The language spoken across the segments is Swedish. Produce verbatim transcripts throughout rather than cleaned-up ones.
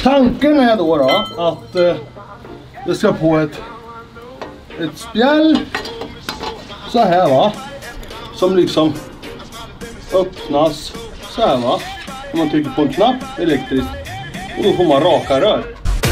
Tanken är då, då att eh, det ska på ett, ett spjäll så här, va, som liksom öppnas så här, va, om man trycker på en knapp elektriskt, och då får man raka rör.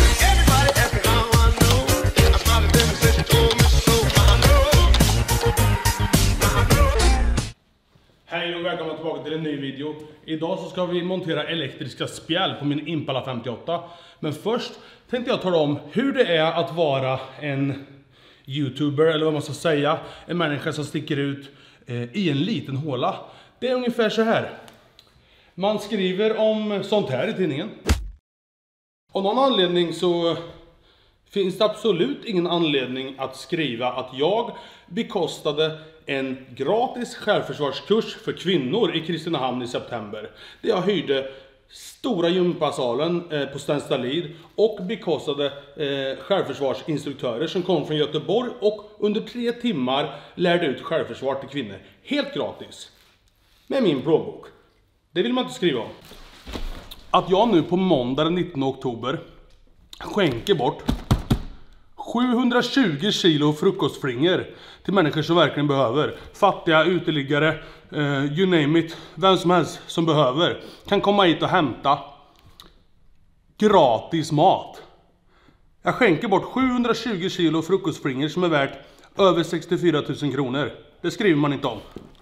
Hej och välkomna tillbaka till en ny video. Idag så ska vi montera elektriska spjäll på min Impala femtioåtta. Men först tänkte jag tala om hur det är att vara en YouTuber, eller vad man ska säga, en människa som sticker ut eh, i en liten håla. Det är ungefär så här. Man skriver om sånt här i tidningen. Av någon anledning så finns det absolut ingen anledning att skriva att jag bekostade en gratis självförsvarskurs för kvinnor i Kristinehamn i september. Där jag hyrde stora gympasalen eh, på Stenstallid och bekostade eh, självförsvarsinstruktörer som kom från Göteborg och under tre timmar lärde ut självförsvar till kvinnor. Helt gratis. Med min plånbok. Det vill man inte skriva om. Att jag nu på måndag den nittonde oktober skänker bort sjuhundratjugo kilo frukostflingor till människor som verkligen behöver. Fattiga, uteliggare, uh, you name it. Vem som helst som behöver kan komma hit och hämta gratis mat. Jag skänker bort sjuhundratjugo kilo frukostflingor som är värt över sextiofyra tusen kronor. Det skriver man inte om.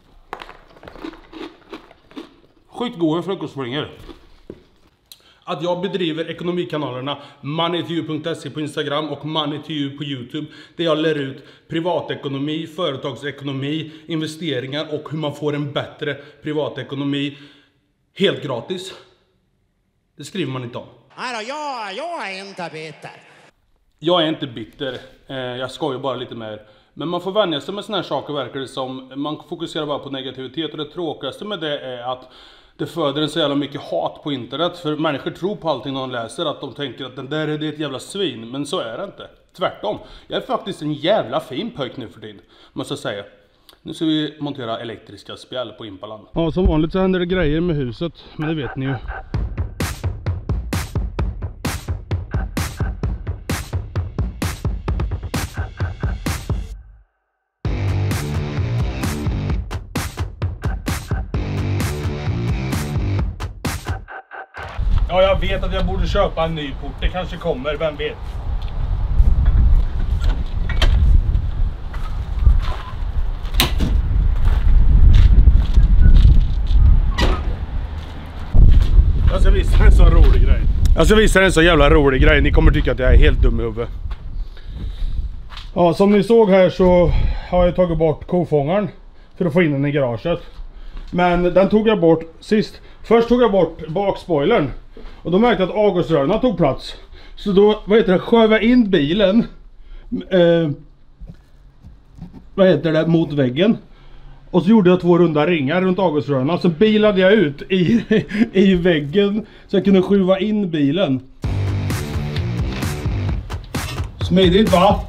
Skitgoda frukostflingor. Att jag bedriver ekonomikanalerna money to you punkt se på Instagram och money to you på YouTube, där jag lär ut privatekonomi, företagsekonomi, investeringar och hur man får en bättre privatekonomi helt gratis. Det skriver man inte om. Nej, jag, jag är inte bitter. Jag är inte bitter. Jag skojar bara lite mer. Men man får vänja sig med såna här saker, verkar det som. Man fokuserar bara på negativitet, och det tråkigaste med det är att det föder en så jävla mycket hat på internet. För människor tror på allting de läser, att de tänker att den där är det ett jävla svin. Men så är det inte. Tvärtom. Jag är faktiskt en jävla fin pojk nu för tiden, måste jag säga. Nu ska vi montera elektriska spjäll på Impalan. Ja, som vanligt så händer det grejer med huset. Men det vet ni ju. Ja, jag vet att jag borde köpa en ny port. Det kanske kommer, vem vet. Jag ska visa en så rolig grej. Jag ska visa en så jävla rolig grej. Ni kommer tycka att jag är helt dum i huvudet. Ja, som ni såg här så har jag tagit bort kofångaren för att få in den i garaget. Men den tog jag bort sist. Först tog jag bort bakspoilern. Och då märkte jag att avgasrörarna tog plats. Så då, vad heter det, sköv jag in bilen eh, vad heter det, mot väggen. Och så gjorde jag två runda ringar runt avgasrörarna. Så bilade jag ut i, i väggen så jag kunde skjuva in bilen. Smidigt, va?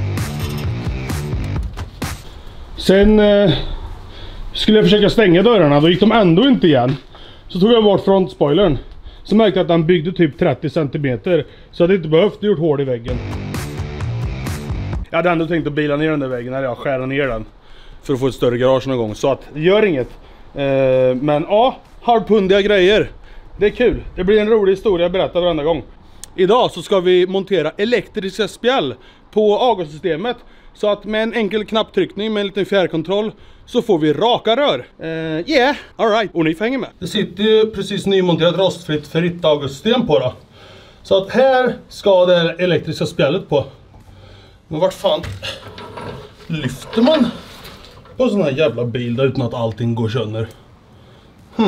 Sen eh, skulle jag försöka stänga dörrarna. Då gick de ändå inte igen. Så tog jag bort frontspoilern. Så märkte jag att den byggde typ trettio centimeter. Så jag hade inte behövt gjort hål i väggen. Jag hade ändå tänkt att bila ner den där väggen när jag skär ner den. För att få ett större garage någon gång. Så att det gör inget. Eh, men ja, halvpundiga grejer. Det är kul. Det blir en rolig historia jag berättar varenda gång. Idag så ska vi montera elektriska spjäll på avgassystemet. Så att med en enkel knapptryckning med en liten fjärrkontroll så får vi raka rör. Uh, yeah, alright. Och ni får hänga med. Det sitter ju precis nymonterat rostfritt fritt avgassystem på då. Så att här ska det elektriska spjället på. Men vart fan lyfter man på sån här jävla bil där utan att allting går sönder? Hmm.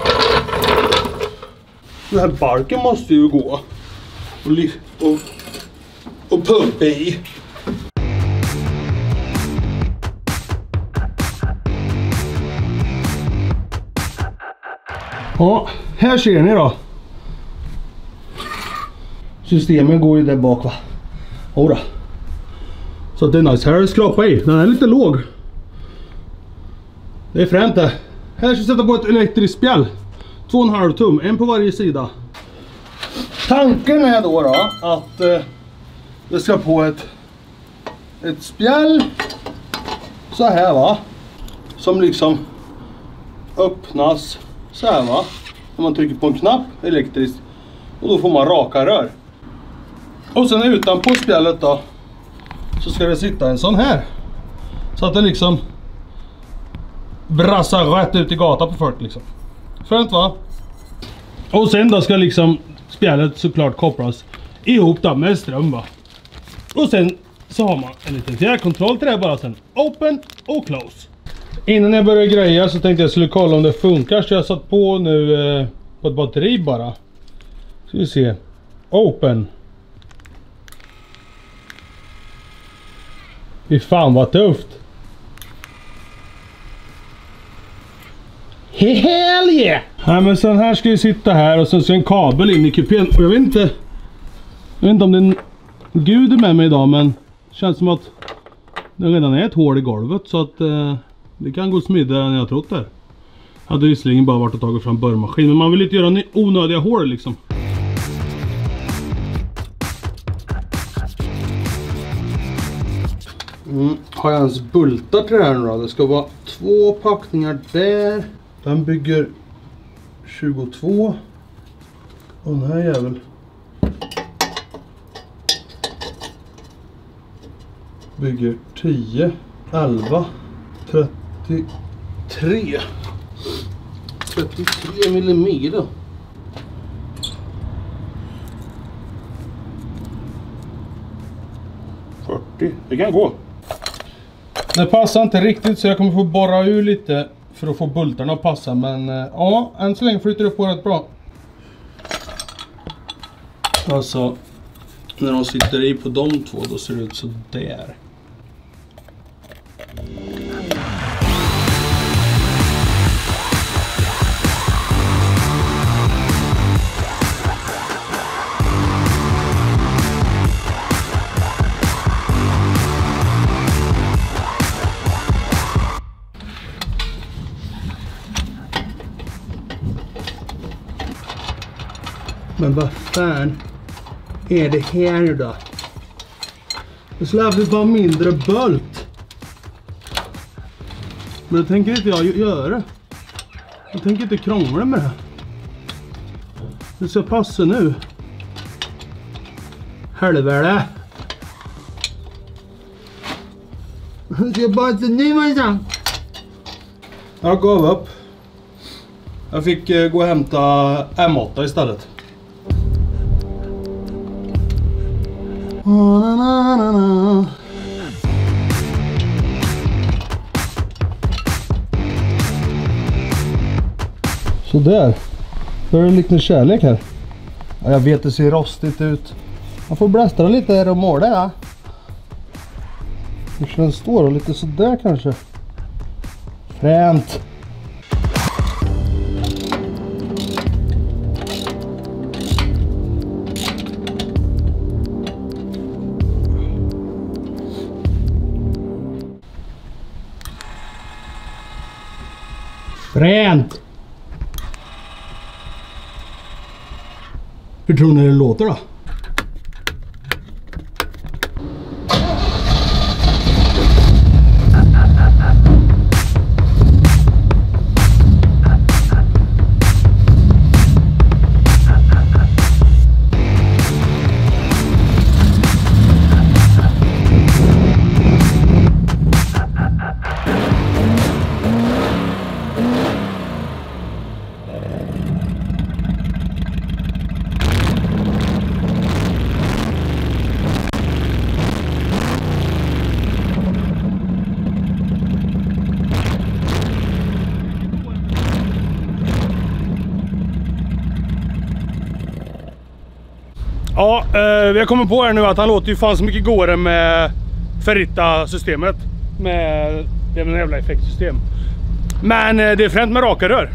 Den här barken måste ju gå och, och, och pumpa i. Ja, här ser ni då. Systemet går ju där bak, va? Ora. Så det är nice. Här är det skrapa i. Den är lite låg. Det är fränt det. Här ska jag sätta på ett elektriskt spjäll. Två och en halv tum. En på varje sida. Tanken är då, då att eh, det ska på ett, ett spjäll så här va. Som liksom öppnas så här va. När man trycker på en knapp elektriskt. Och då får man raka rör. Och sen utanpå spjället då så ska det sitta en sån här. Så att det liksom brassar rätt ut i gatan på folk liksom. Skönt va? Och sen då ska liksom spjället såklart kopplas ihop då med ström va. Och sen så har man en liten fjärrkontroll till det bara sen. Open och close. Innan jag börjar greja så tänkte jag skulle kolla om det funkar. Så jag satt på nu eh, på ett batteri bara. Ska vi se. Open. Fy fan vad tufft. Hell yeah! Nej men sen här ska vi sitta här och sen så en kabel in i kupén. Och jag vet inte. Jag vet inte om det är en gud är med mig idag, men det känns som att det redan är ett hål i golvet så att eh, det kan gå smidigare än jag trott där. Hade visserligen bara varit att ta fram borrmaskin, men man vill inte göra onödiga hål liksom. Mm, har jag ens bultar till det här nu då? Det ska vara två packningar där. Den bygger tjugotvå. Och den här jävel bygger tio, elva, trettiotre. trettiotre millimeter. fyrtio. Det kan gå. Det passar inte riktigt så jag kommer få borra ur lite för att få bultarna att passa. Men ja, än så länge flyter det på rätt bra. Alltså, när de sitter i på de två då ser det ut så där. Men vad fan är det här nu då? Det skulle vi bara mindre bult. Men det tänker inte jag göra. Jag tänker inte krångla med det här. Det ska passa nu. Helvete. Det ska passa nu minsann. Jag gav upp. Jag fick gå och hämta M åtta istället. Na, na, na, na. Så där. Då är det en liten kärlek här. Ja, jag vet det ser rostigt ut. Man får blästra lite här och måla ja. Det känns står lite sådär kanske. Fränt. Fränt! Hur tror ni det låter då? Ja, eh, vi har kommit på här nu att han låter ju fan så mycket gåre med Ferrita-systemet. Med det med en jävla effektsystem. Men eh, det är fränt med raka rör.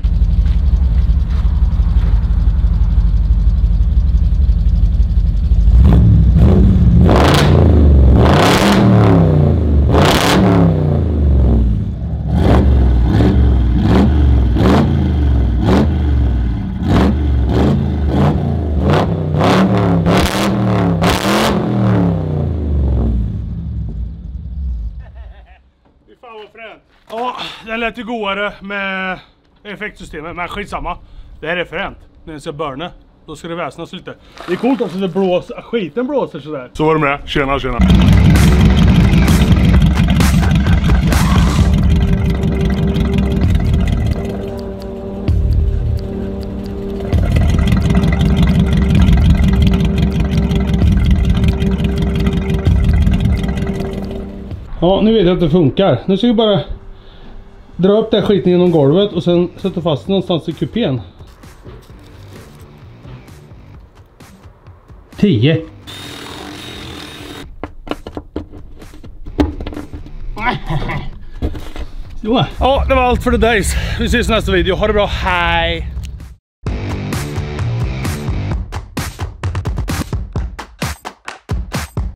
lät ju godare med effektsystemet, men skitsamma. Det här är fränt. När den ska burna, då ska det väsnas lite. Det är coolt också att det blåser, skiten blåser sådär. Så var det med, tjena tjena. Ja, nu vet jag att det funkar. Nu ska vi bara dra upp den skiten genom golvet och sen sätta fast någonstans i kupén. tio. Ja, det var allt för the days. Vi ses i nästa video. Ha det bra. Hej!